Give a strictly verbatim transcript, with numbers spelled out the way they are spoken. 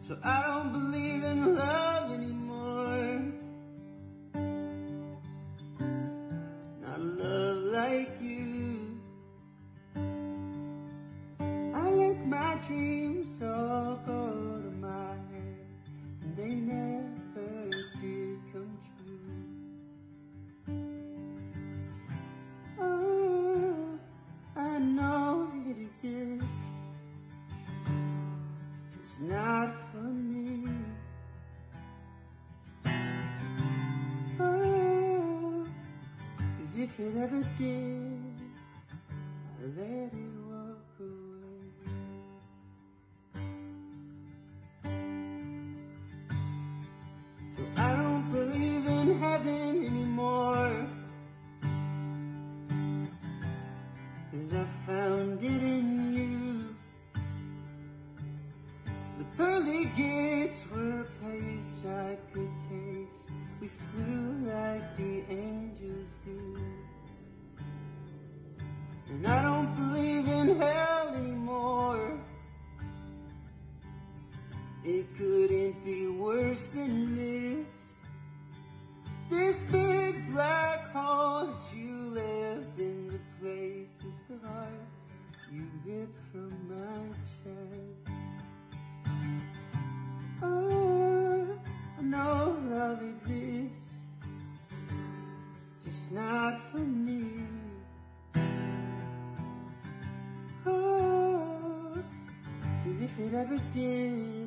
So I don't believe in love anymore. Not a love like you. I let my dreams all go to my head, and they never did come true. Oh, I know it exists, just not for me. Oh, 'cause if it ever did, I'd let it walk away. So I don't believe in heaven anymore, 'cause I found it in you. The pearly gates were a place I could taste. We flew like the angels do. And I don't believe in hell anymore. It couldn't be worse than this. This big black hole that you left in the place of the heart you ripped from my chest. Oh, I know love exists, just not for me. Oh, 'cause if it ever did,